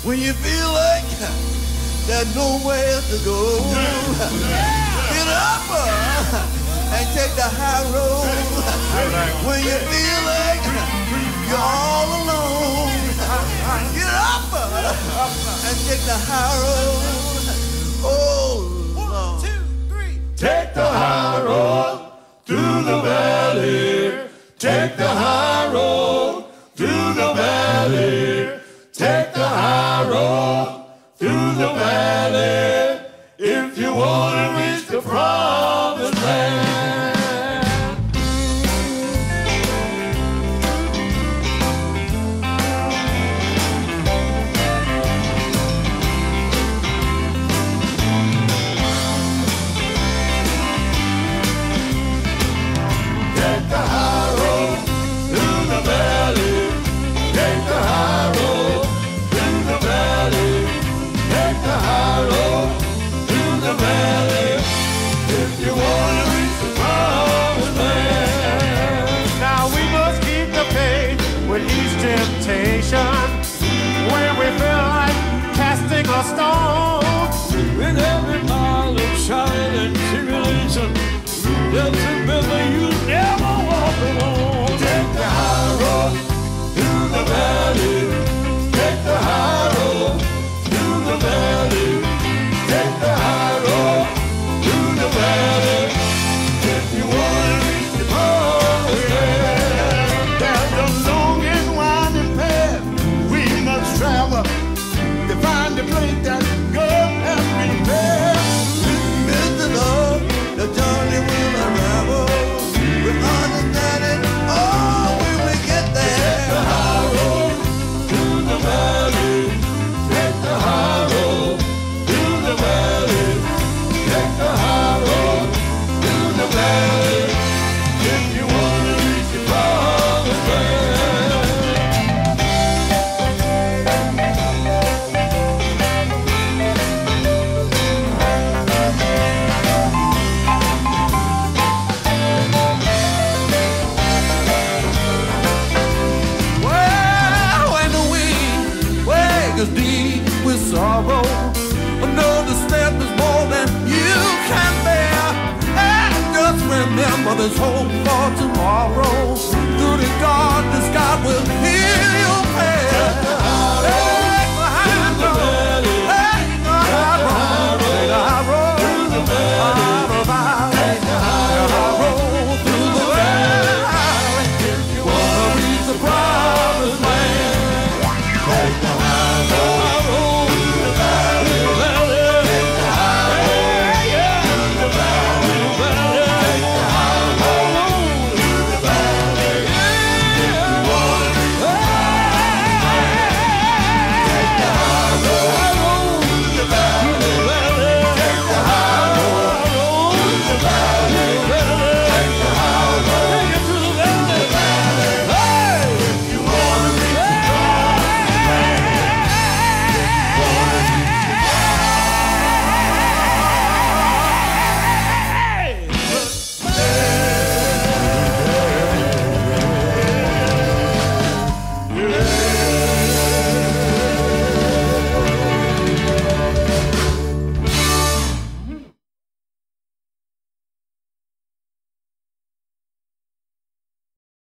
When you feel like there's nowhere to go, get up and take the high road. When you feel like you're all alone, get up and take the high road. Oh, Lord. 1, 2, 3. Take the high road through the valley. Take the high road through the valley. Take the high road through the valley if you want to reach the promised land. Take the high road through the valley. Take the high road through the valley. Take the high road through the valley if you want to reach the promised land. Now we must keep the faith with each temptation. When we feel like casting a stone, With every mile of trial and tribulation, there's a river you never walk alone. Take the high road through the valley. Take the high road through the valley. Take the high road through the valley if you want to reach the promised land. there's a long and winding path we must travel to find the place that God has prepared. Mr. Lord, the journey will unravel. With understanding, oh, we will get there. Take the high road through the valley. Take the high road through the valley. Take the high road through the valley if you want to reach the promised land. Well, when the wind waves deep with sorrow, know the step is more than you can bear. And just remember this hope